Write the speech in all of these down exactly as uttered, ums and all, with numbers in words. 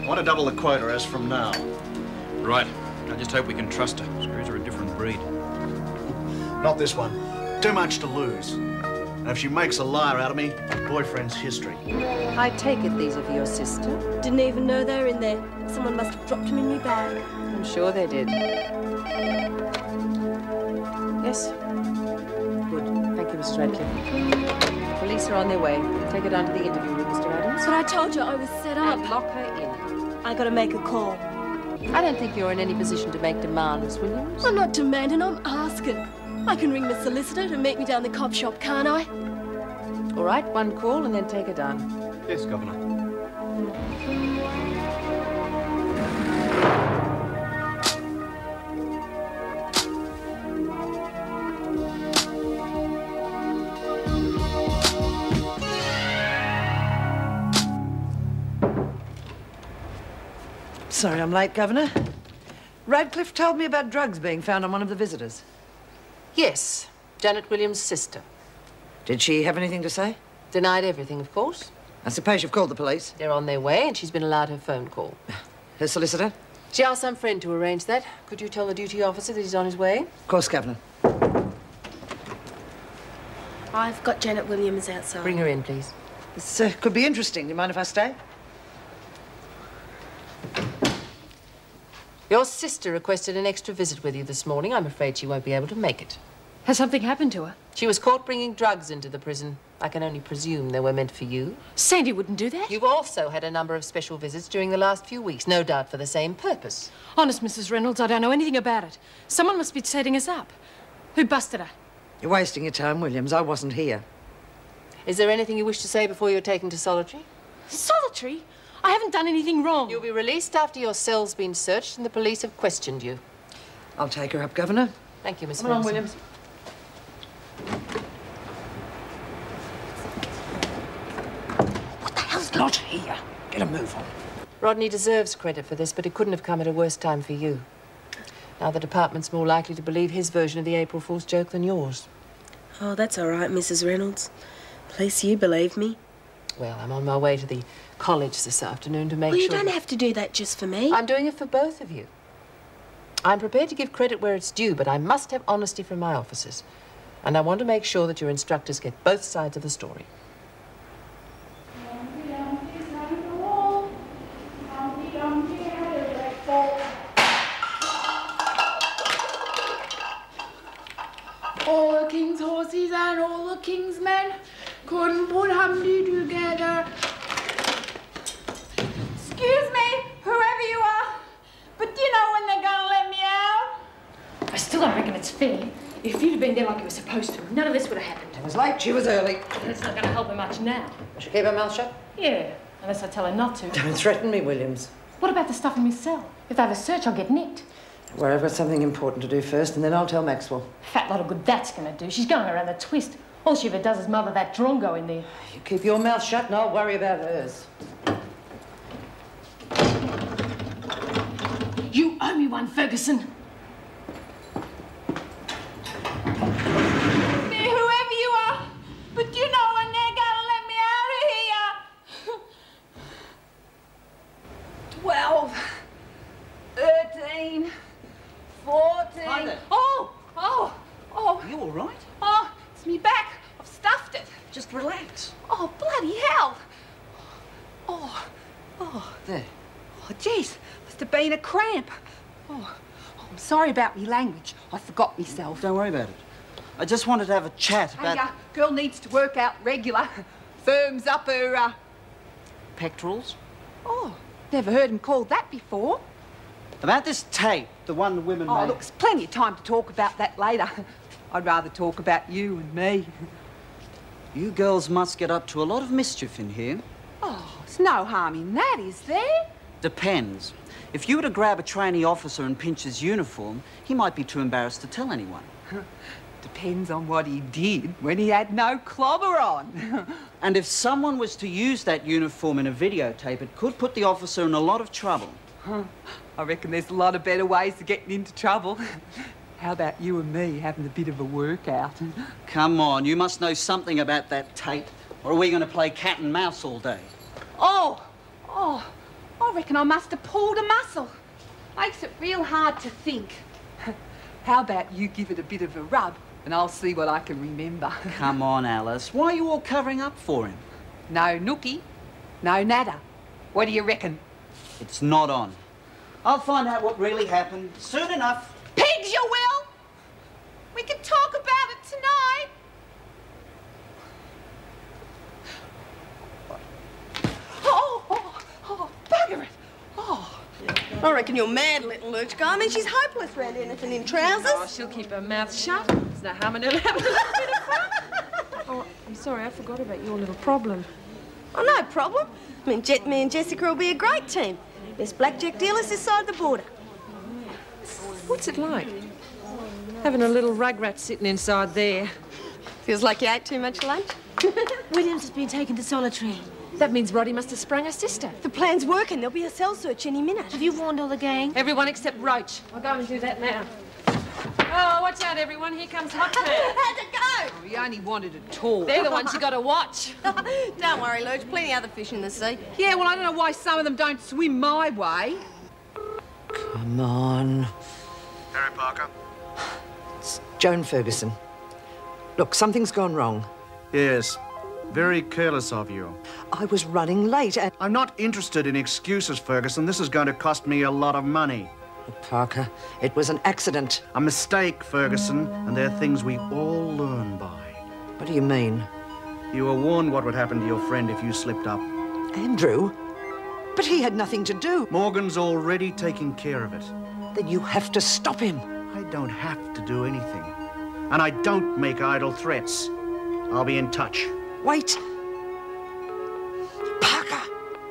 want to double the quota as from now. Right. I just hope we can trust her. Screws are a different breed. Not this one. Too much to lose. And if she makes a liar out of me, boyfriend's history. I take it these are for your sister? Didn't even know they were in there. Someone must have dropped them in my bag. I'm sure they did. Yes? Good. Thank you, Missus Radcliffe. Police are on their way. Take her down to the interview room, Mister Adams. But I told you I was set up. And lock her in. I gotta make a call. I don't think you're in any position to make demands, Williams. I'm not demanding, I'm asking. I can ring the solicitor to meet me down the cop shop, can't I? All right, one call and then take her down. Yes, Governor. Sorry I'm late, Governor. Radcliffe told me about drugs being found on one of the visitors. Yes, Janet Williams' sister. Did she have anything to say? Denied everything, of course. I suppose you've called the police? They're on their way, and she's been allowed her phone call. Her solicitor? She asked some friend to arrange that. Could you tell the duty officer that he's on his way? Of course, Governor. I've got Janet Williams outside. Bring her in, please. This uh, could be interesting. Do you mind if I stay? Your sister requested an extra visit with you this morning. I'm afraid she won't be able to make it. Has something happened to her? She was caught bringing drugs into the prison. I can only presume they were meant for you. Sandy wouldn't do that. You've also had a number of special visits during the last few weeks, no doubt for the same purpose. Honest, Missus Reynolds, I don't know anything about it. Someone must be setting us up. Who busted her? You're wasting your time, Williams. I wasn't here. Is there anything you wish to say before you're taken to solitary? Solitary? I haven't done anything wrong. You'll be released after your cell's been searched and the police have questioned you. I'll take her up, Governor. Thank you, Miss Come along, Williams. What the hell's not here? Get a move on. Rodney deserves credit for this, but it couldn't have come at a worse time for you. Now the department's more likely to believe his version of the April Fool's joke than yours. Oh, that's all right, Missus Reynolds. At least you believe me. Well, I'm on my way to the college this afternoon to make well, sure... you don't have to do that just for me. I'm doing it for both of you. I'm prepared to give credit where it's due, but I must have honesty from my officers. And I want to make sure that your instructors get both sides of the story. All the king's horses and all the king's men couldn't put Humpty together. Excuse me, whoever you are, but do you know when they're gonna let me out? I still don't reckon it's fair. If you'd have been there like you were supposed to, none of this would have happened. I was late, she was early. It's not going to help her much now. Will she keep her mouth shut? Yeah, unless I tell her not to. Don't threaten me, Williams. What about the stuff in my cell? If they have a search, I'll get nicked. Well, I've got something important to do first, and then I'll tell Maxwell. Fat lot of good that's going to do. She's going around the twist. All she ever does is mother that drongo in there. You keep your mouth shut and I'll worry about hers. You owe me one, Ferguson. Whoever you are, but do you know when they're gonna let me out of here? Twelve, thirteen, fourteen. Hi there. Oh, oh, oh. Are you all right? Oh, it's me back. I've stuffed it. Just relax. Oh, bloody hell. Oh, oh. There. Oh, jeez. Must have been a cramp. Oh, oh, I'm sorry about me language. I forgot myself. Don't worry about it. I just wanted to have a chat about... Hey, uh, girl needs to work out regular. Firms up her, uh... pectorals. Oh, never heard him called that before. About this tape, the one the women Oh, made. look, there's plenty of time to talk about that later. I'd rather talk about you and me. You girls must get up to a lot of mischief in here. Oh, there's no harm in that, is there? Depends. If you were to grab a trainee officer and pinch his uniform, he might be too embarrassed to tell anyone. Depends on what he did when he had no clobber on. And if someone was to use that uniform in a videotape, it could put the officer in a lot of trouble. Huh. I reckon there's a lot of better ways of getting into trouble. How about you and me having a bit of a workout? Come on, you must know something about that tape, or are we going to play cat and mouse all day? Oh, oh, I reckon I must have pulled a muscle. Makes it real hard to think. How about you give it a bit of a rub and I'll see what I can remember. Come on, Alice. Why are you all covering up for him? No nookie, no nada. What do you reckon? It's not on. I'll find out what really happened soon enough. Pigs, you will! We can talk about it tonight. Oh, oh, oh, bugger it. Oh. I reckon you're mad, little Lurch guy. I mean, she's hopeless round anything in trousers. Oh, she'll keep her mouth shut. There's no harm in her having a little bit of fun. Oh, I'm sorry, I forgot about your little problem. Oh, no problem. I mean, Jet, me and Jessica will be a great team. Best blackjack dealers this side of the border. What's it like? Having a little rugrat sitting inside there. Feels like you ate too much lunch. Williams has been taken to solitary. That means Roddy must have sprung her sister. The plan's working. There'll be a cell search any minute. Have you warned all the gang? Everyone except Roach. I'll go and do that now. Oh, watch out, everyone. Here comes Hot Pan. How'd it go? Oh, he only wanted a tour. They're the ones you got to watch. Don't worry, Lurch. Plenty other fish in the sea. Yeah, well, I don't know why some of them don't swim my way. Come on. Harry Parker? It's Joan Ferguson. Look, something's gone wrong. Yes. Very careless of you. I was running late and... I'm not interested in excuses, Ferguson. This is going to cost me a lot of money. Parker, it was an accident. A mistake, Ferguson, and they're things we all learn by. What do you mean? You were warned what would happen to your friend if you slipped up. Andrew? But he had nothing to do. Morgan's already taking care of it. Then you have to stop him. I don't have to do anything. And I don't make idle threats. I'll be in touch. Wait. Parker!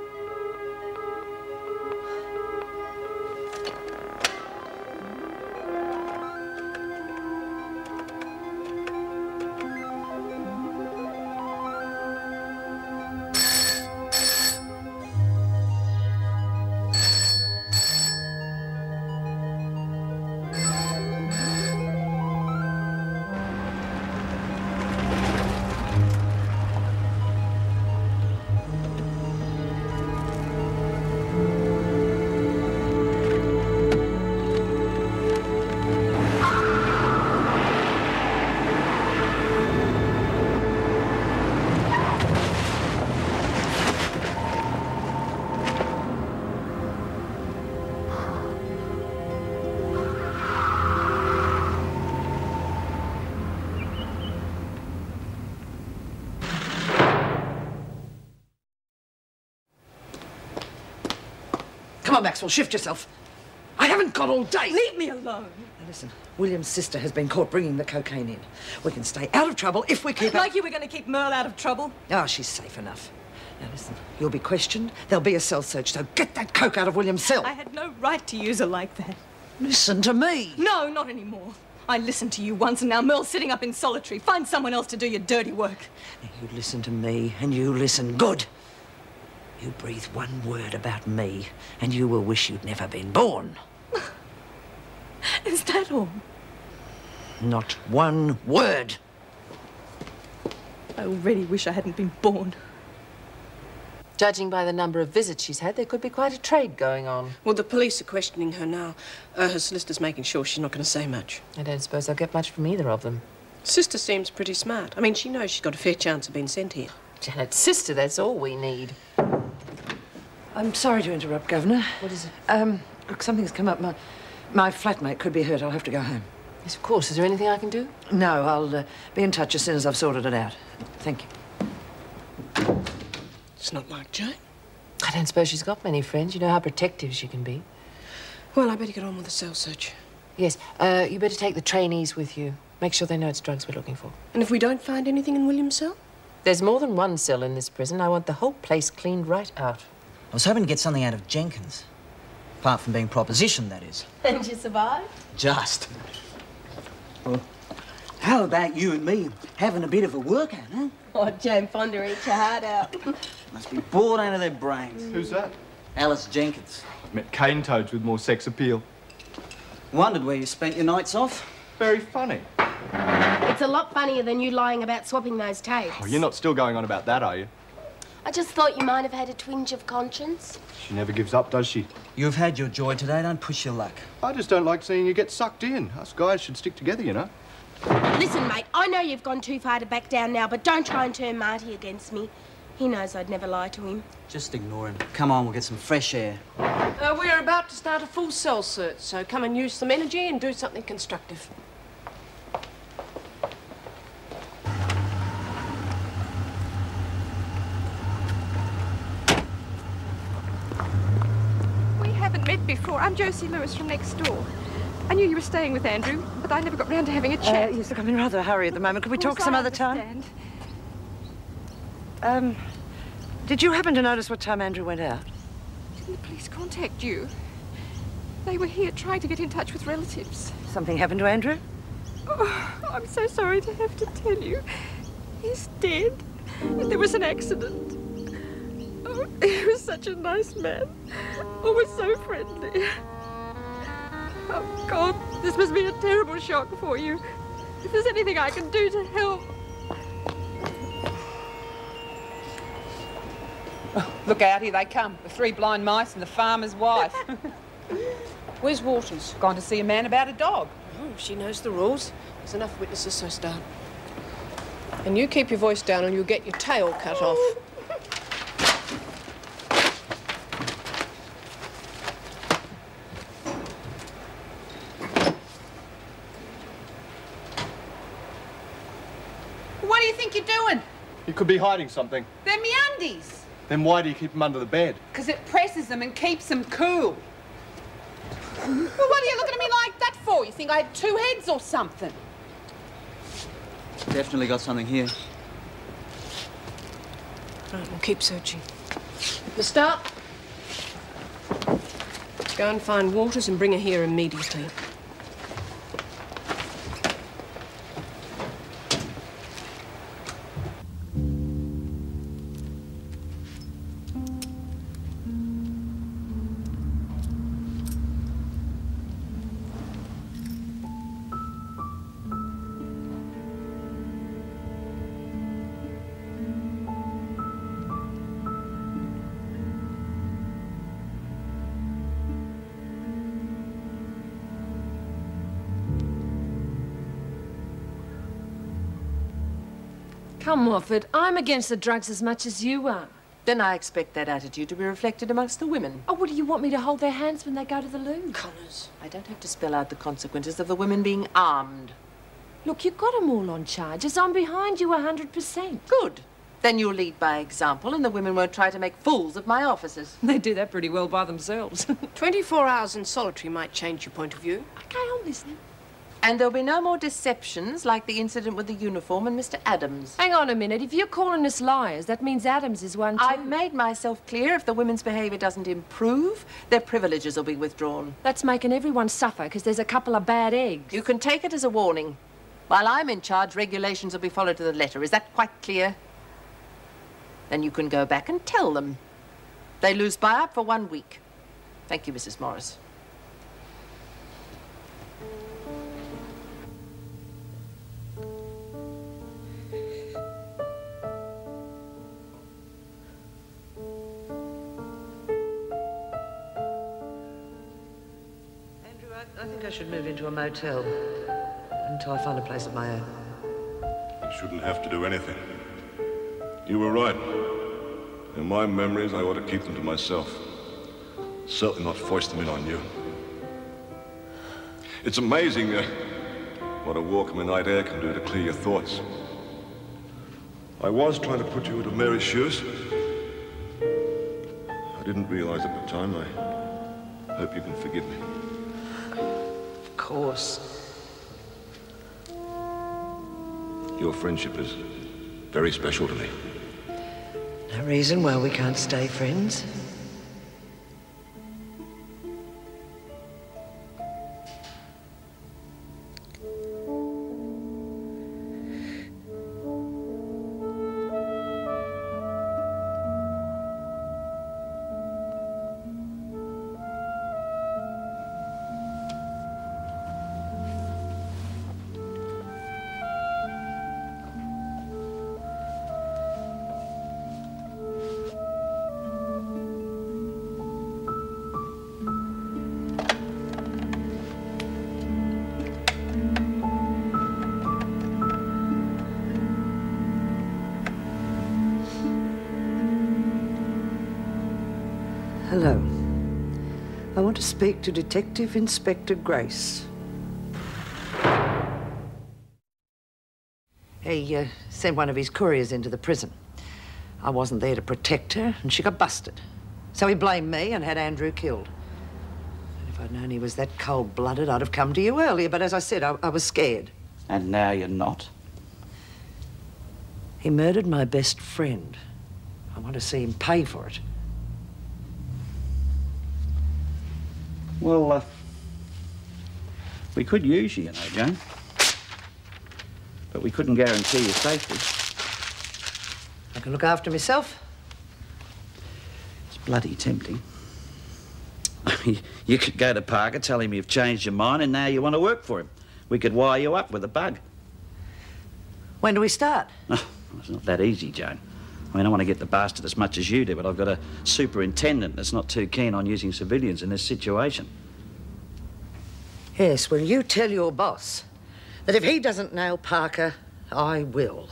Come on, Maxwell, shift yourself. I haven't got all day. Leave me alone. Now listen, William's sister has been caught bringing the cocaine in. We can stay out of trouble if we keep... Like you were going to keep Merle out of trouble. Oh, she's safe enough. Now listen, you'll be questioned. There'll be a cell search, so get that coke out of William's cell. I had no right to use her like that. Listen to me. No, not anymore. I listened to you once and now Merle's sitting up in solitary. Find someone else to do your dirty work. Now, you listen to me and you listen good. You breathe one word about me and you will wish you'd never been born. Is that all? Not one word. I already wish I hadn't been born. Judging by the number of visits she's had, there could be quite a trade going on. Well, the police are questioning her now. Uh, her solicitor's making sure she's not going to say much. I don't suppose I'll get much from either of them. Sister seems pretty smart. I mean, she knows she's got a fair chance of being sent here. Janet's sister, that's all we need. I'm sorry to interrupt, Governor. What is it? Um, look, something's come up. My, my flatmate could be hurt. I'll have to go home. Yes, of course. Is there anything I can do? No, I'll uh, be in touch as soon as I've sorted it out. Thank you. It's not like Jane. I don't suppose she's got many friends. You know how protective she can be. Well, I better get on with the cell search. Yes, uh, you better take the trainees with you. Make sure they know it's drugs we're looking for. And if we don't find anything in William's cell? There's more than one cell in this prison. I want the whole place cleaned right out. I was hoping to get something out of Jenkins. Apart from being propositioned, that is. And you survived? Just. Well, how about you and me having a bit of a workout, huh? Oh, Jane Fonda eat your heart out. Must be bored out of their brains. Who's that? Alice Jenkins. I've met cane toads with more sex appeal. Wondered where you spent your nights off. Very funny. It's a lot funnier than you lying about swapping those tapes. Oh, you're not still going on about that, are you? I just thought you might have had a twinge of conscience. She never gives up, does she? You've had your joy today. Don't push your luck. I just don't like seeing you get sucked in. Us guys should stick together, you know. Listen, mate, I know you've gone too far to back down now, but don't try and turn Marty against me. He knows I'd never lie to him. Just ignore him. Come on, we'll get some fresh air. Uh, we're about to start a full cell search, so come and use some energy and do something constructive. We haven't met before. I'm Josie Lewis from next door. I knew you were staying with Andrew, but I never got round to having a chat. Uh, yes, look, I'm in rather a hurry at the moment. Could we talk some other time? Um, did you happen to notice what time Andrew went out? Didn't the police contact you? They were here trying to get in touch with relatives. Something happened to Andrew? Oh, I'm so sorry to have to tell you. He's dead. There was an accident. Oh, he was such a nice man. Always so friendly. Oh, God, this must be a terrible shock for you. If there's anything I can do to help... Oh, look out, here they come. The three blind mice and the farmer's wife. Where's Waters? Gone to see a man about a dog. Oh, she knows the rules. There's enough witnesses, so start. And you keep your voice down or you'll get your tail cut off. What do you think you're doing? You could be hiding something. They're me undies. Then why do you keep them under the bed? Because it presses them and keeps them cool. Well, what are you looking at me like that for? You think I had two heads or something? Definitely got something here. Right, we'll keep searching. Miss Stout, go and find Waters and bring her here immediately. Come, Moffat, I'm against the drugs as much as you are. Then I expect that attitude to be reflected amongst the women. Oh, what do you want me to hold their hands when they go to the loo? Connors. I don't have to spell out the consequences of the women being armed. Look, you've got them all on charges. I'm behind you a hundred percent. Good. Then you'll lead by example and the women won't try to make fools of my officers. They do that pretty well by themselves. Twenty-four hours in solitary might change your point of view. Okay, I'm listening. And there'll be no more deceptions like the incident with the uniform and Mister Adams. Hang on a minute. If you're calling us liars, that means Adams is one too. I've made myself clear. If the women's behaviour doesn't improve, their privileges will be withdrawn. That's making everyone suffer because there's a couple of bad eggs. You can take it as a warning. While I'm in charge, regulations will be followed to the letter. Is that quite clear? Then you can go back and tell them. They lose buy-up for one week. Thank you, Missus Morris. I think I should move into a motel until I find a place of my own. You shouldn't have to do anything. You were right. In my memories, I ought to keep them to myself. Certainly not force them in on you. It's amazing uh, what a walk in the night air can do to clear your thoughts. I was trying to put you into Mary's shoes. I didn't realize at the time. I hope you can forgive me. Of course. Your friendship is very special to me. No reason why we can't stay friends. Hello. I want to speak to Detective Inspector Grace. He uh, sent one of his couriers into the prison. I wasn't there to protect her, and she got busted. So he blamed me and had Andrew killed. If I'd known he was that cold-blooded, I'd have come to you earlier, but as I said, I, I was scared. And now you're not? He murdered my best friend. I want to see him pay for it. Well, uh, we could use you, you know, Joan. But we couldn't guarantee your safety. I can look after myself. It's bloody tempting. You could go to Parker, tell him you've changed your mind, and now you want to work for him. We could wire you up with a bug. When do we start? Oh, it's not that easy, Joan. I mean, I want to get the bastard as much as you do, but I've got a superintendent that's not too keen on using civilians in this situation. Yes, well, you tell your boss that if he doesn't nail Parker, I will.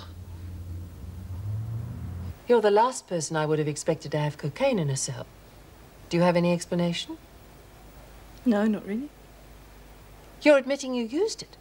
You're the last person I would have expected to have cocaine in a cell. Do you have any explanation? No, not really. You're admitting you used it.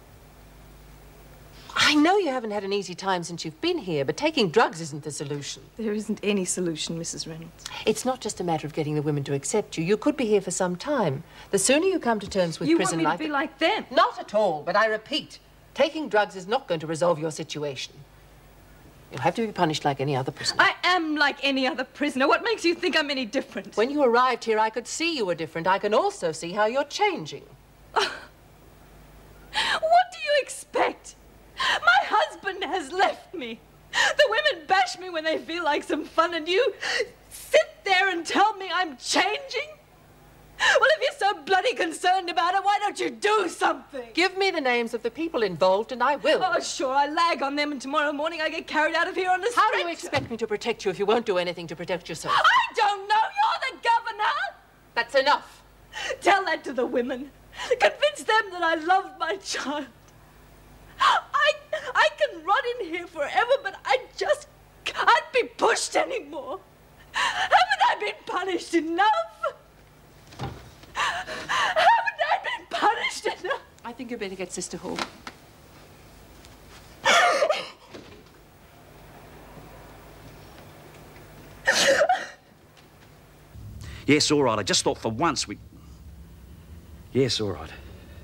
I know you haven't had an easy time since you've been here, but taking drugs isn't the solution. There isn't any solution, Missus Reynolds. It's not just a matter of getting the women to accept you. You could be here for some time. The sooner you come to terms with you prison want me life... to be like them? Not at all, but I repeat, taking drugs is not going to resolve your situation. You'll have to be punished like any other prisoner. I am like any other prisoner. What makes you think I'm any different? When you arrived here, I could see you were different. I can also see how you're changing. What do you expect? My husband has left me. The women bash me when they feel like some fun, and you sit there and tell me I'm changing? Well, if you're so bloody concerned about it, why don't you do something? Give me the names of the people involved, and I will. Oh, sure, I lag on them, and tomorrow morning I get carried out of here on a stretcher. How do you expect me to protect you if you won't do anything to protect yourself? I don't know. You're the governor. That's enough. Tell that to the women. Convince them that I love my child. I, I can rot in here forever, but I just can't be pushed anymore. Haven't I been punished enough? Haven't I been punished enough? I think you better get Sister Hall. Yes, all right. I just thought for once we... Yes, all right.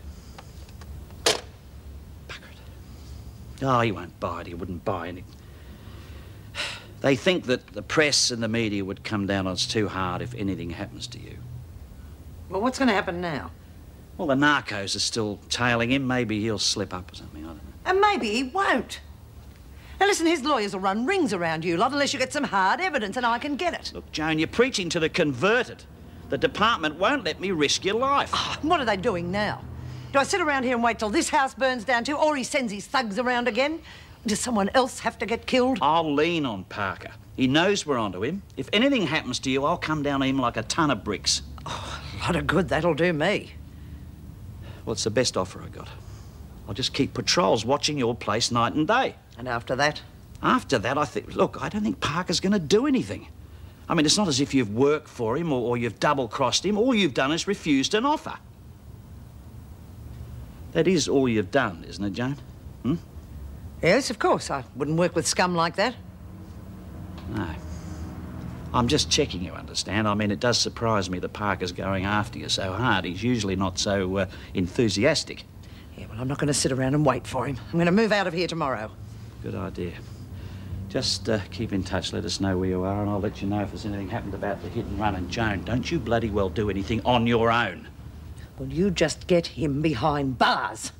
Oh, he won't buy it. He wouldn't buy it. They think that the press and the media would come down on us too hard if anything happens to you. Well, what's going to happen now? Well, the narcos are still tailing him. Maybe he'll slip up or something, I don't know. And maybe he won't. Now, listen, his lawyers will run rings around you lot unless you get some hard evidence and I can get it. Look, Joan, you're preaching to the converted. The department won't let me risk your life. Oh, what are they doing now? Do I sit around here and wait till this house burns down too, or he sends his thugs around again? Does someone else have to get killed? I'll lean on Parker. He knows we're onto him. If anything happens to you, I'll come down on him like a ton of bricks. Oh, a lot of good that'll do me. Well, it's the best offer I got. I'll just keep patrols watching your place night and day. And after that? After that, I think... Look, I don't think Parker's going to do anything. I mean, it's not as if you've worked for him or, or you've double-crossed him. All you've done is refused an offer. That is all you've done, isn't it, Joan? Hmm? Yes, of course. I wouldn't work with scum like that. No. I'm just checking, you understand? I mean, it does surprise me that Parker's going after you so hard. He's usually not so uh, enthusiastic. Yeah, well, I'm not going to sit around and wait for him. I'm going to move out of here tomorrow. Good idea. Just uh, keep in touch, let us know where you are, and I'll let you know if there's anything happened about the hit and run. And Joan, don't you bloody well do anything on your own. Well, you just get him behind bars.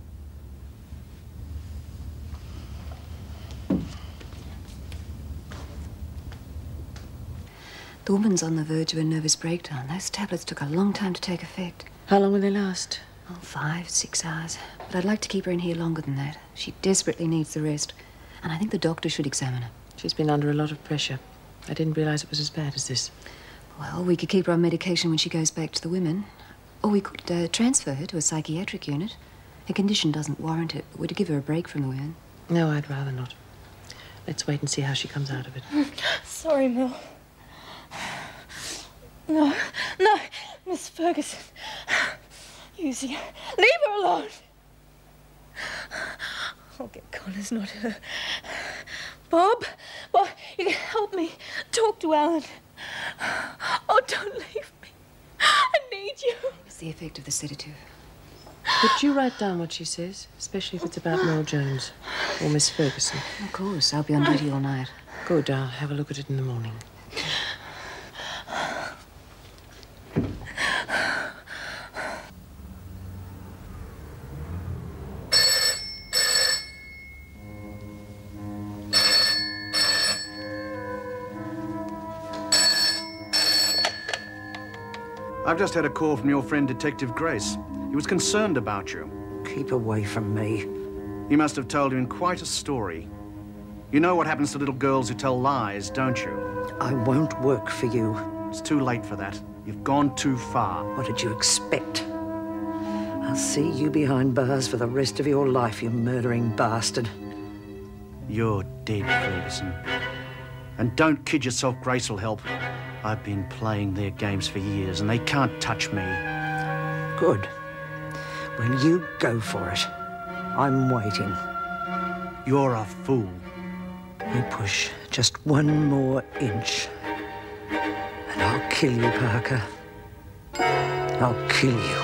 The woman's on the verge of a nervous breakdown. Those tablets took a long time to take effect. How long will they last? Oh, five, six hours. But I'd like to keep her in here longer than that. She desperately needs the rest. And I think the doctor should examine her. She's been under a lot of pressure. I didn't realise it was as bad as this. Well, we could keep her on medication when she goes back to the women. Or we could uh, transfer her to a psychiatric unit. Her condition doesn't warrant it, but we're to give her a break from the women. No, I'd rather not. Let's wait and see how she comes out of it. Sorry, Mel. No, no, Miss Ferguson. Easy. Leave her alone. I'll get Connors, not her. Bob, Bob, you can help me. Talk to Alan. Oh, don't leave me. I need you. It's the effect of the sedative. Could you write down what she says, especially if it's about Merle Jones or Miss Ferguson? Of course. I'll be on duty all night. Good. I'll have a look at it in the morning. I've just had a call from your friend Detective Grace. He was concerned about you. Keep away from me. He must have told you quite a story. You know what happens to little girls who tell lies, don't you? I won't work for you. It's too late for that. You've gone too far. What did you expect? I'll see you behind bars for the rest of your life, you murdering bastard. You're dead, Ferguson. And don't kid yourself, Grace will help. I've been playing their games for years, and they can't touch me. Good. Well, you go for it. I'm waiting. You're a fool. You push just one more inch, and I'll kill you, Parker. I'll kill you.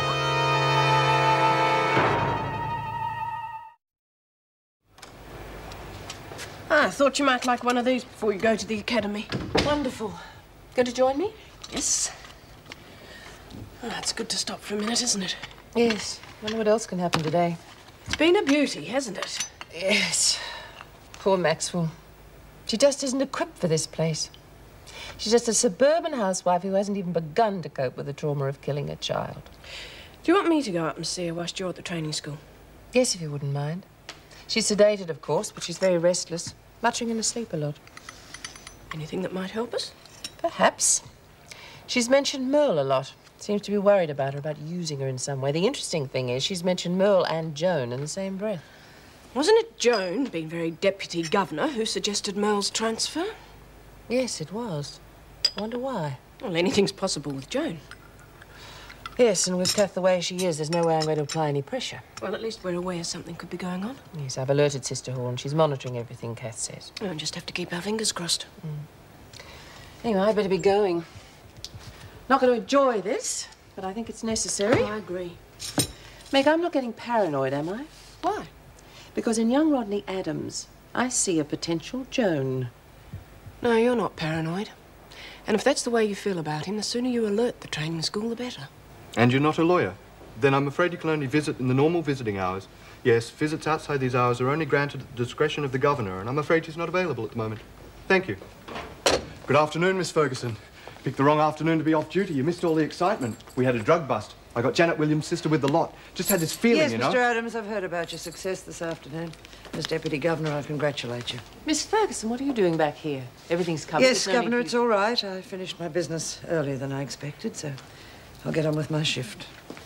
Ah, I thought you might like one of these before you go to the academy. Wonderful. Going to join me? Yes. Oh, it's good to stop for a minute, isn't it? Yes. Wonder what else can happen today. It's been a beauty, hasn't it? Yes. Poor Maxwell. She just isn't equipped for this place. She's just a suburban housewife who hasn't even begun to cope with the trauma of killing a child. Do you want me to go up and see her whilst you're at the training school? Yes, if you wouldn't mind. She's sedated, of course, but she's very restless, muttering in her sleep a lot. Anything that might help us? Perhaps. She's mentioned Merle a lot. Seems to be worried about her, about using her in some way. The interesting thing is she's mentioned Merle and Joan in the same breath. Wasn't it Joan, being very deputy governor, who suggested Merle's transfer? Yes, it was. I wonder why. Well, anything's possible with Joan. Yes, and with Kath the way she is, there's no way I'm going to apply any pressure. Well, at least we're aware something could be going on. Yes, I've alerted Sister Horn. She's monitoring everything Kath says. We'll just have to keep our fingers crossed. Mm. Anyway, I'd better be going. Not going to enjoy this, but I think it's necessary. Oh, I agree. Meg, I'm not getting paranoid, am I? Why? Because in young Rodney Adams, I see a potential Joan. No, you're not paranoid. And if that's the way you feel about him, the sooner you alert the training school, the better. And you're not a lawyer? Then I'm afraid you can only visit in the normal visiting hours. Yes, visits outside these hours are only granted at the discretion of the governor, and I'm afraid he's not available at the moment. Thank you. Good afternoon, Miss Ferguson. Picked the wrong afternoon to be off duty. You missed all the excitement. We had a drug bust. I got Janet Williams' sister with the lot. Just had this feeling, yes, you know. Mister Adams, I've heard about your success this afternoon. As Deputy Governor, I congratulate you. Miss Ferguson, what are you doing back here? Everything's covered. Yes, Governor, it's all right. I finished my business earlier than I expected, so I'll get on with my shift.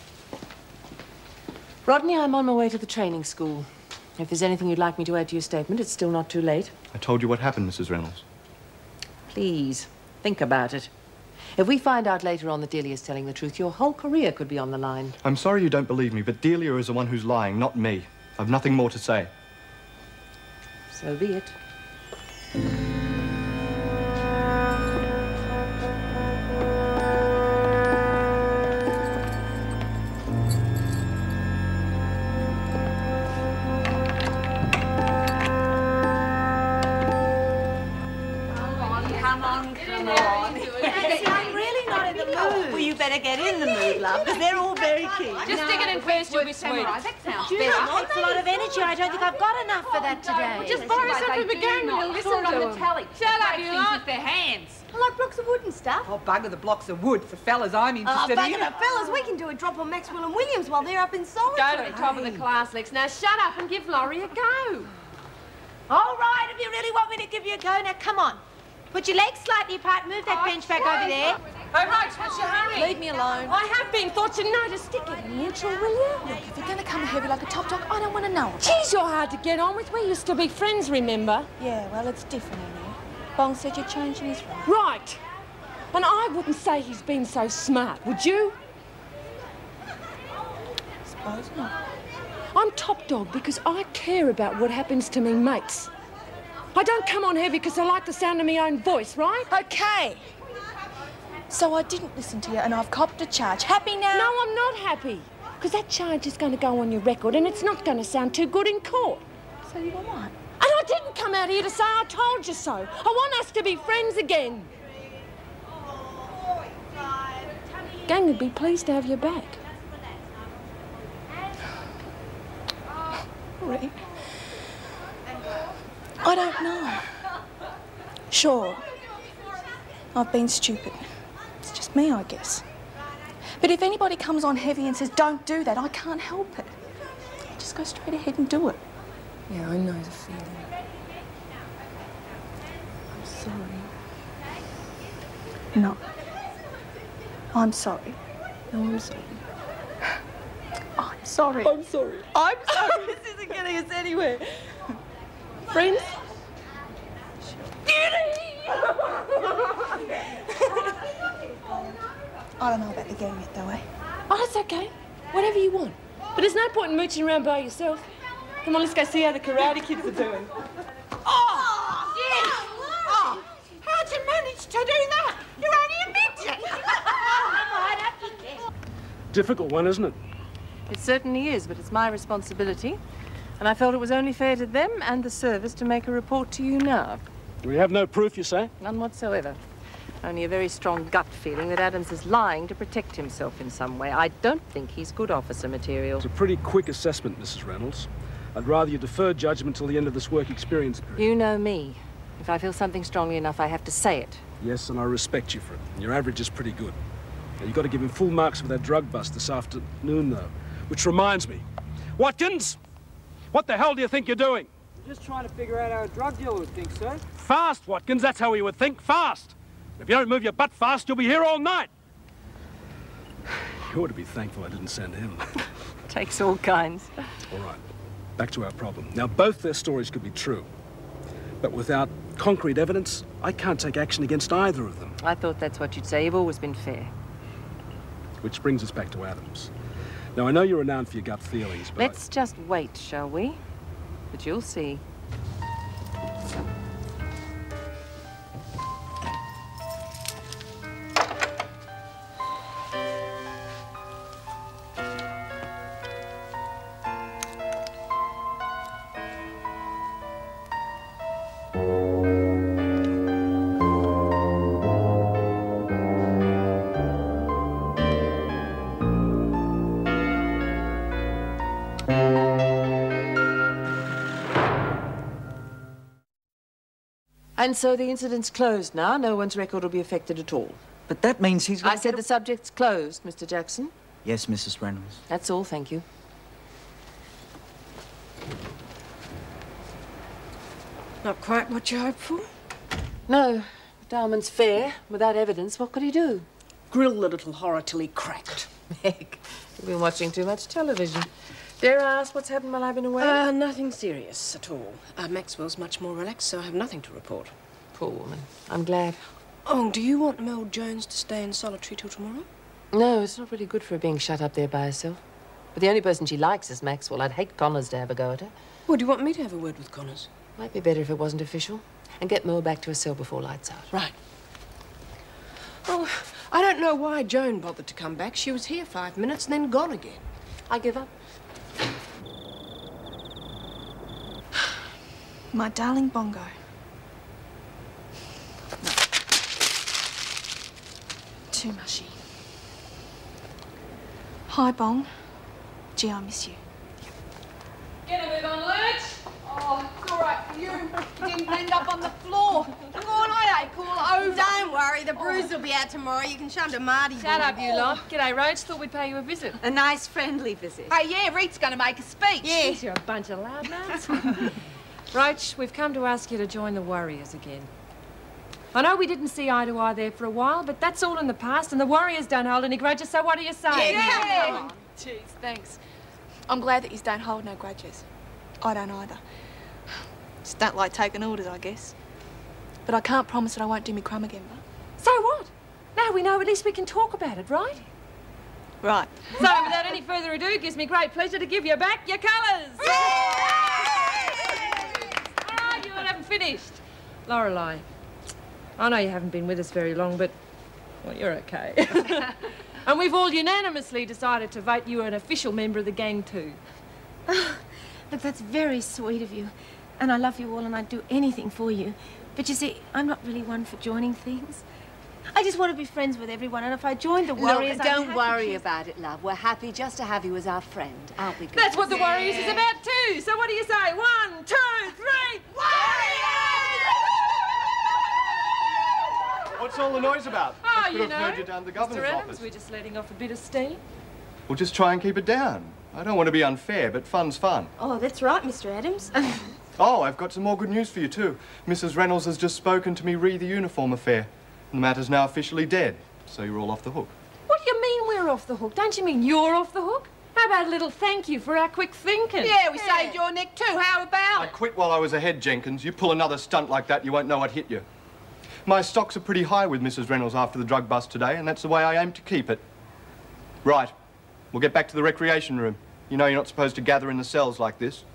Rodney, I'm on my way to the training school. If there's anything you'd like me to add to your statement, it's still not too late. I told you what happened, Missus Reynolds. Please, think about it. If we find out later on that Delia's telling the truth, your whole career could be on the line. I'm sorry you don't believe me, but Delia is the one who's lying, not me. I've nothing more to say. So be it. Get in the mood, love, because they're all very keen. Just no, stick it in first, you'll be sweet. That sounds Do you better. know, it's a lot of energy. I don't think I've got enough for that today. Well, just borrow some from the gang and you'll listen on the telly. Shut up, you lot. With their hands. I like blocks of wood and stuff. Oh, bugger the blocks of wood. For fellas, I'm Oh, interested bugger in. the fellas, we can do a drop on Maxwell and Williams while they're up in solitary. Go to the top of the class, Lex. Now shut up and give Laurie a go. All right, if you really want me to give you a go, now come on. Put your legs slightly apart, move that bench back over there. Oh, right, what's your hurry? Leave me alone. I have been thought you know to stick it in neutral, will you? Look, if you're going to come heavy like a top dog, I don't want to know. Geez, you're hard to get on with. We used to be friends, remember? Yeah, well, it's different in here. Bong said you're changing his right. Right. And I wouldn't say he's been so smart, would you? I suppose not. I'm top dog because I care about what happens to me mates. I don't come on heavy because I like the sound of my own voice, right? Okay. So I didn't listen to you and I've copped a charge. Happy now? No, I'm not happy. Because that charge is going to go on your record and it's not going to sound too good in court. So you want what? And I didn't come out here to say I told you so. I want us to be friends again. Gang would be pleased to have you back. Rita. I don't know. Sure, I've been stupid. It's just me, I guess. But if anybody comes on heavy and says, don't do that, I can't help it. I just go straight ahead and do it. Yeah, I know the feeling. I'm sorry. No. I'm sorry. No, I'm sorry. I'm sorry. I'm sorry. I'm sorry. This isn't getting us anywhere. Friends? I don't know about the gang yet, though, eh? Oh, that's okay. Whatever you want. But there's no point in mooching around by yourself. Come on, let's go see how the karate kids are doing. Oh, yes! Oh, how'd you manage to do that? You're only a midget! Right up you get. Difficult one, isn't it? It certainly is, but it's my responsibility. And I felt it was only fair to them and the service to make a report to you now. We have no proof, you say? None whatsoever. Only a very strong gut feeling that Adams is lying to protect himself in some way. I don't think he's good officer material. It's a pretty quick assessment, Missus Reynolds. I'd rather you defer judgment till the end of this work experience period. You know me. If I feel something strongly enough, I have to say it. Yes, and I respect you for it. Your average is pretty good. Now, you've got to give him full marks for that drug bust this afternoon, though. Which reminds me. Watkins! What the hell do you think you're doing? Just trying to figure out how a drug dealer would think, sir. Fast, Watkins. That's how he would think. Fast. If you don't move your butt fast, you'll be here all night. You ought to be thankful I didn't send him. Takes all kinds. All right. Back to our problem. Now, both their stories could be true. But without concrete evidence, I can't take action against either of them. I thought that's what you'd say. You've always been fair. Which brings us back to Adams. Now, I know you're renowned for your gut feelings, but... Let's just wait, shall we? But you'll see. And so the incident's closed now. No one's record will be affected at all. But that means he's... I said the subject's closed, Mister Jackson. Yes, Missus Reynolds. That's all, thank you. Not quite what you hoped for? No. Darman's fair. Without evidence, what could he do? Grill the little horror till he cracked. Meg, you've been watching too much television. Dare I ask what's happened while I've been away? Uh, nothing serious at all. Uh, Maxwell's much more relaxed, so I have nothing to report. Poor woman. I'm glad. Oh, do you want Mel Jones to stay in solitary till tomorrow? No, it's not really good for her being shut up there by herself. But the only person she likes is Maxwell. I'd hate Connors to have a go at her. Well, do you want me to have a word with Connors? Might be better if it wasn't official. And get Merle back to her cell before lights out. Right. Oh, I don't know why Joan bothered to come back. She was here five minutes and then gone again. I give up. My darling Bongo. No. Too mushy. Hi, Bong. Gee, I miss you. Get a move on, Lurch. Oh, it's all right for you. You didn't end up on the floor. Go on, I ain't all over. Don't worry, the bruise will be out tomorrow. You can show 'em to Marty. Shut up, you lot. G'day, Roach. Thought we'd pay you a visit. A nice, friendly visit. Hey, yeah, Rita's going to make a speech. Yeah. Jeez, you're a bunch of loudmouths. Roach, we've come to ask you to join the Warriors again. I know we didn't see eye to eye there for a while, but that's all in the past, and the Warriors don't hold any grudges, so what do you say? Yeah, yeah. Come on. Jeez, thanks. I'm glad that you don't hold no grudges. I don't either. Just don't like taking orders, I guess. But I can't promise that I won't do me crumb again, but... So what? Now we know, at least we can talk about it, right? Right. So, without any further ado, it gives me great pleasure to give you back your colours. Oh, you haven't finished. Lorelei, I know you haven't been with us very long, but, well, you're okay. And we've all unanimously decided to vote you an official member of the gang, too. Oh, look, that's very sweet of you. And I love you all and I'd do anything for you. But you see, I'm not really one for joining things. I just want to be friends with everyone, and if I joined the Warriors, Look, I'd don't be worry to... about it, love. We're happy just to have you as our friend, aren't we, girls? That's what the Warriors is about, too. So what do you say? One, two, three, Warriors! What's all the noise about? Oh, I could you have know, heard you down the governor's Mister Adams, office. we're just letting off a bit of steam. We'll just try and keep it down. I don't want to be unfair, but fun's fun. Oh, that's right, Mister Adams. Oh, I've got some more good news for you, too. Missus Reynolds has just spoken to me re the uniform affair. And the matter's now officially dead, so you're all off the hook. What do you mean we're off the hook? Don't you mean you're off the hook? How about a little thank you for our quick thinking? Yeah, we yeah. saved your neck too. How about I quit while I was ahead, Jenkins. You pull another stunt like that, you won't know what hit you. My stocks are pretty high with Missus Reynolds after the drug bust today, and that's the way I aim to keep it. Right. We'll get back to the recreation room. You know you're not supposed to gather in the cells like this.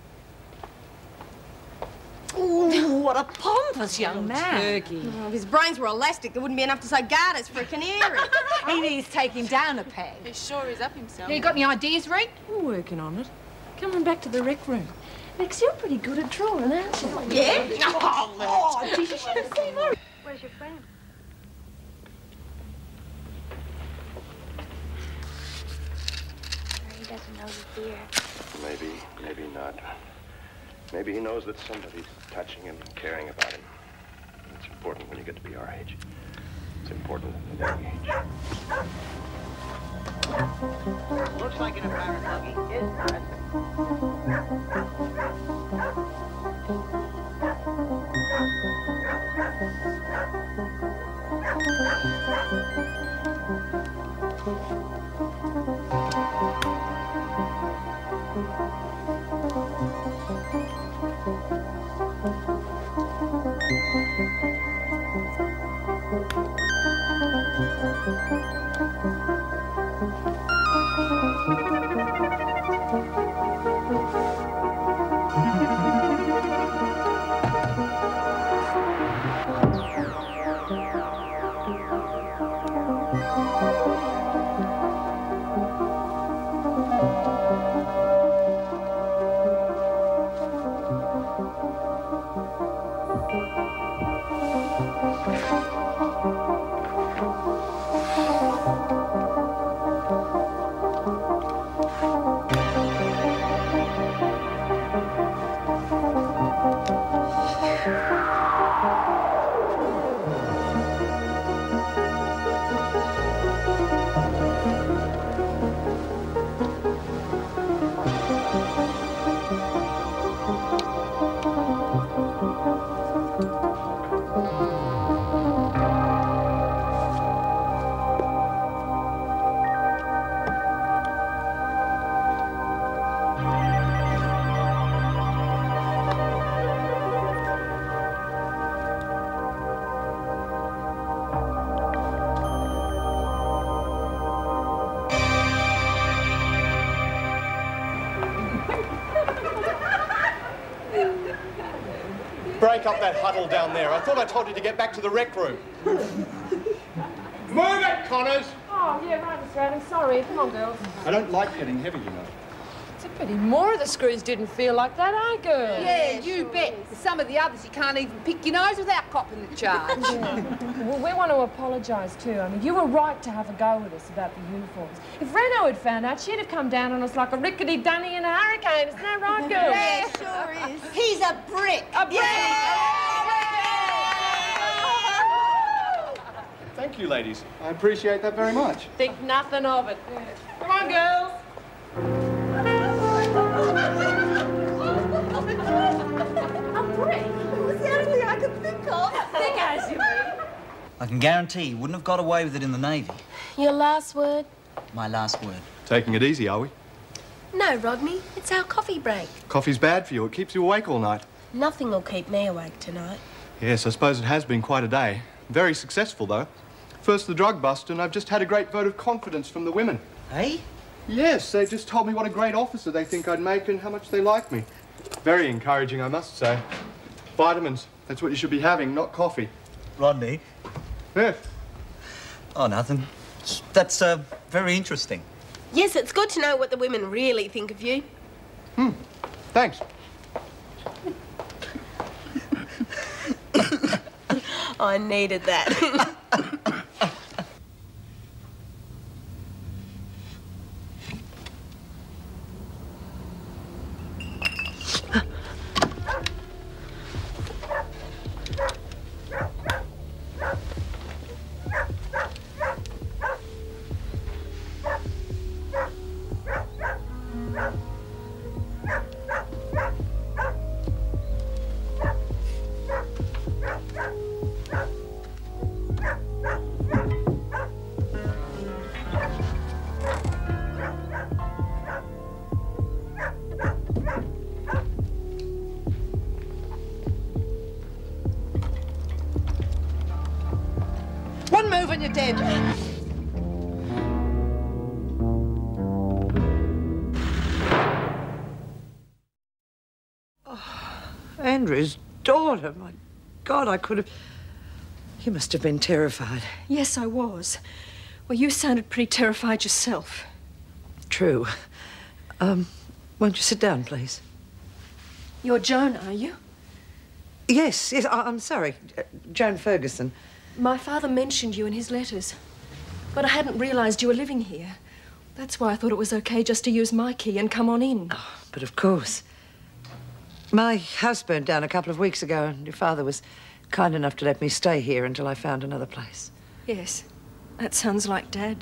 Ooh, what a pompous young man. Turkey. Oh, if his brains were elastic, there wouldn't be enough to say garters for a canary. He needs taking down a peg. He sure is up himself. Yeah, you got any ideas, Rita? We're working on it. Coming back to the rec room. Lex, you're pretty good at drawing, aren't you? Yeah? Oh, oh geez, you should have seen her. Where's your friend? He doesn't know the dear. Maybe, maybe not. Maybe he knows that somebody's touching him and caring about him. It's important when you get to be our age. It's important at any age. Looks like an apparent buggy is not. Break up that huddle down there. I thought I told you to get back to the rec room. Move it, Connors! Oh, yeah, right, Mister Adams. Sorry. Come on, girls. I don't like getting heavy, you know. It's a pity more of the screws didn't feel like that, eh, girls? Yeah, you bet. Some of the others, you can't even pick your nose without copping the charge. Well, we want to apologise too. I mean, you were right to have a go with us about the uniforms. If Reno had found out, she'd have come down on us like a rickety dunny in a hurricane. Isn't that right, girls? Yeah, sure is. He's a brick. A brick. Thank you, ladies. I appreciate that very much. Think nothing of it. Come on, girls. A brick? It was the only thing I could think of. Think as you mean. I can guarantee you wouldn't have got away with it in the Navy. Your last word? My last word. Taking it easy, are we? No, Rodney. It's our coffee break. Coffee's bad for you. It keeps you awake all night. Nothing will keep me awake tonight. Yes, I suppose it has been quite a day. Very successful, though. First the drug bust, and I've just had a great vote of confidence from the women. Hey? Yes, they just told me what a great officer they think I'd make and how much they like me. Very encouraging, I must say. Vitamins, that's what you should be having, not coffee. Rodney? Yes? Oh, nothing. That's, uh, very interesting. Yes, it's good to know what the women really think of you. Hmm. Thanks. I needed that. One move and you're dead. Oh, Andrew's daughter. My God, I could have... You must have been terrified. Yes, I was. Well, you sounded pretty terrified yourself. True. Um, won't you sit down, please? You're Joan, are you? Yes, yes, I I'm sorry. Uh, Joan Ferguson. My father mentioned you in his letters, but I hadn't realised you were living here. That's why I thought it was okay just to use my key and come on in. Oh, but of course. My house burned down a couple of weeks ago, and your father was kind enough to let me stay here until I found another place. Yes, that sounds like Dad.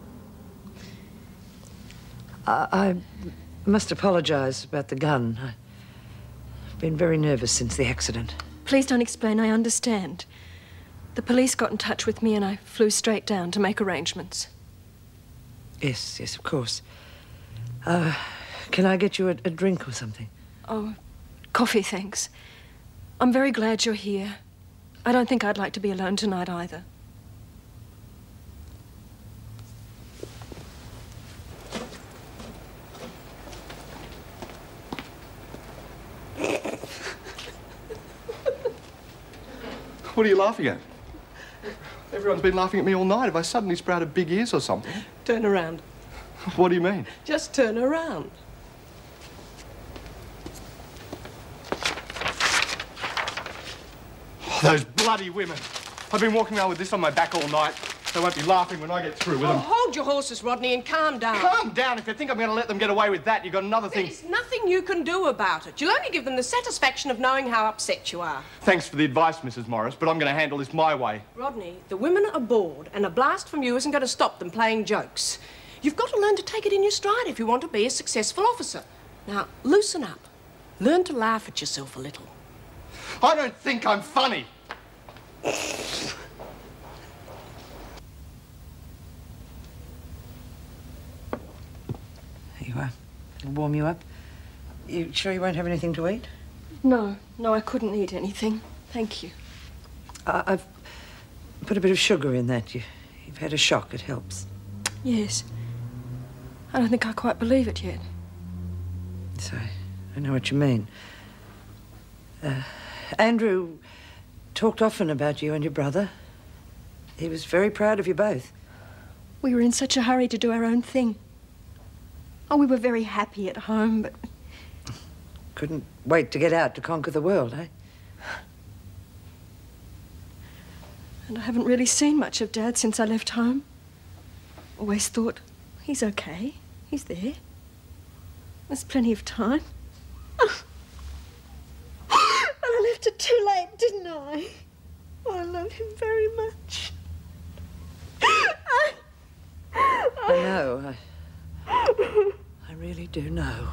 I, I must apologise about the gun. I've been very nervous since the accident. Please don't explain, I understand. The police got in touch with me and I flew straight down to make arrangements. Yes, yes, of course. Uh, can I get you a, a drink or something? Oh, coffee, thanks. I'm very glad you're here. I don't think I'd like to be alone tonight either. What are you laughing at? Everyone's been laughing at me all night. Have I suddenly sprouted big ears or something? Turn around. What do you mean? Just turn around. Oh, those bloody women. I've been walking around with this on my back all night. They won't be laughing when I get through with Oh, them. hold your horses, Rodney, and calm down. Calm down. If you think I'm going to let them get away with that, you've got another thing. There's nothing you can do about it. You'll only give them the satisfaction of knowing how upset you are. Thanks for the advice, Missus Morris, but I'm going to handle this my way. Rodney, the women are bored, and a blast from you isn't going to stop them playing jokes. You've got to learn to take it in your stride if you want to be a successful officer. Now, loosen up. Learn to laugh at yourself a little. I don't think I'm funny. Here you are. It'll warm you up. You sure you won't have anything to eat? No, no, I couldn't eat anything. Thank you. Uh, I've put a bit of sugar in that. You, you've had a shock. It helps. Yes. I don't think I quite believe it yet. So, I know what you mean. Uh, Andrew talked often about you and your brother. He was very proud of you both. We were in such a hurry to do our own thing. Oh, we were very happy at home, but... Couldn't wait to get out to conquer the world, eh? And I haven't really seen much of Dad since I left home. Always thought, he's okay. He's there. There's plenty of time. But I left it too late, didn't I? Oh, I love him very much. I know. I, I really do know.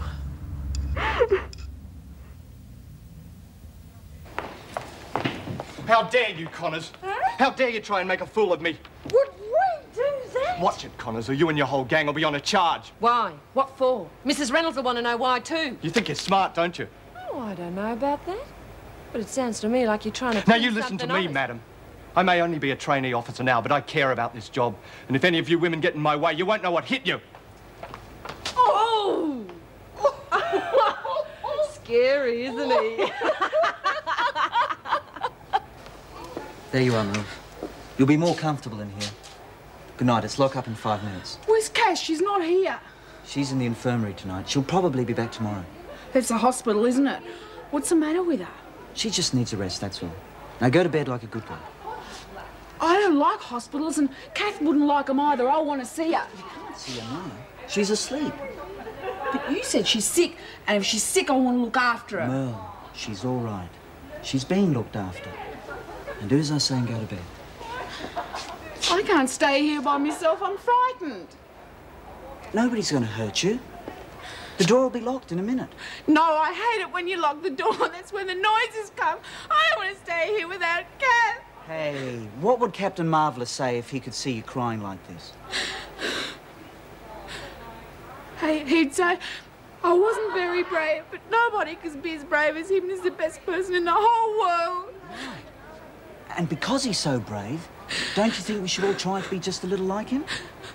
How dare you, Connors? Huh? How dare you try and make a fool of me? Would we do that? Watch it, Connors, or you and your whole gang will be on a charge. Why? What for? Missus Reynolds will want to know why, too. You think you're smart, don't you? Oh, I don't know about that. But it sounds to me like you're trying to... Now, pull you listen to something me, on us. madam. I may only be a trainee officer now, but I care about this job. And if any of you women get in my way, you won't know what hit you. Oh! Scary, isn't he? There you are, Merle. You'll be more comfortable in here. Good night. It's lock up in five minutes. Where's Cash? She's not here. She's in the infirmary tonight. She'll probably be back tomorrow. It's a hospital, isn't it? What's the matter with her? She just needs a rest, that's all. Now go to bed like a good girl. I don't like hospitals, and Kath wouldn't like them either. I want to see her. You can't see her now. She's asleep. But you said she's sick, and if she's sick, I want to look after her. Merle, she's all right. She's being looked after. And do as I say and go to bed. I can't stay here by myself. I'm frightened. Nobody's going to hurt you. The door will be locked in a minute. No, I hate it when you lock the door. That's when the noises come. I don't want to stay here without Kath. Hey, what would Captain Marvellous say if he could see you crying like this? Hey, he'd say, I wasn't very brave, but nobody could be as brave as him. He's the best person in the whole world. Right. And because he's so brave, don't you think we should all try to be just a little like him?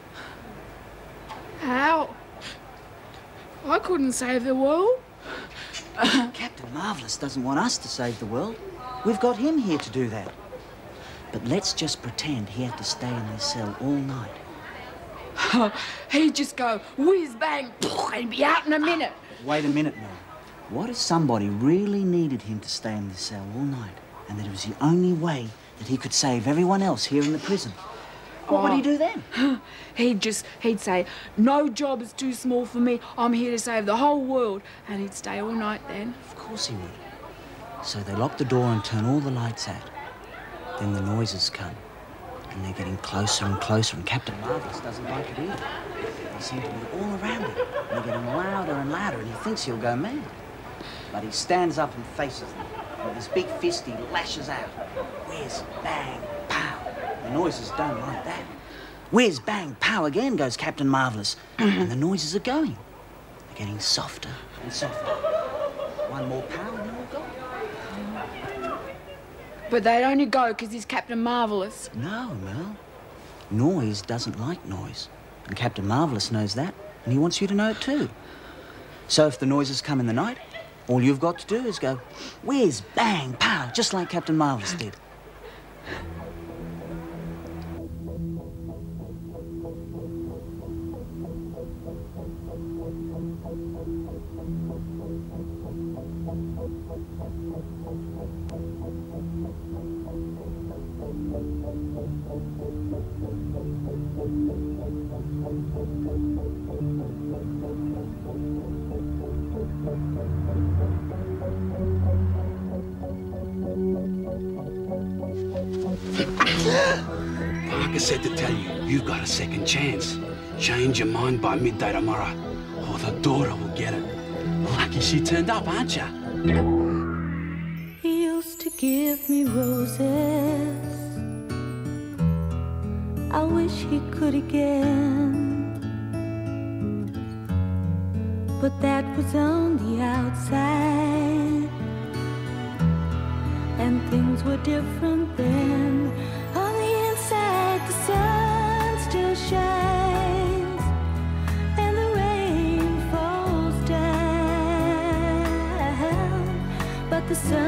How? I couldn't save the world. Captain Marvellous doesn't want us to save the world. We've got him here to do that. But let's just pretend he had to stay in this cell all night. He'd just go whiz bang and be out in a minute. But wait a minute, Merle. What if somebody really needed him to stay in this cell all night, and that it was the only way that he could save everyone else here in the prison? What oh. would he do then? He'd just, he'd say, no job is too small for me. I'm here to save the whole world. And he'd stay all night then. Of course he would. So they lock the door and turn all the lights out. Then the noises come. And they're getting closer and closer, and Captain Marvellous doesn't like it either. They seem to be all around him. And they're getting louder and louder, and he thinks he'll go mad. But he stands up and faces them. And with his big fist, he lashes out. Whiz, bang, pow. The noises don't like that. Whiz, bang, pow again goes Captain Marvellous. And the noises are going. They're getting softer and softer. One more pow and they're all gone. But they'd only go because he's Captain Marvellous. No, Merle. Noise doesn't like noise. And Captain Marvellous knows that. And he wants you to know it too. So if the noises come in the night, all you've got to do is go whiz, bang, pow, just like Captain Marvellous did. Parker said to tell you, you've got a second chance. Change your mind by midday tomorrow, or the daughter will get it. Lucky she turned up, aren't you? He used to give me roses. I wish he could again. But that was on the outside, and things were different then. On the inside, the sun still shines, and the rain falls down, but the sun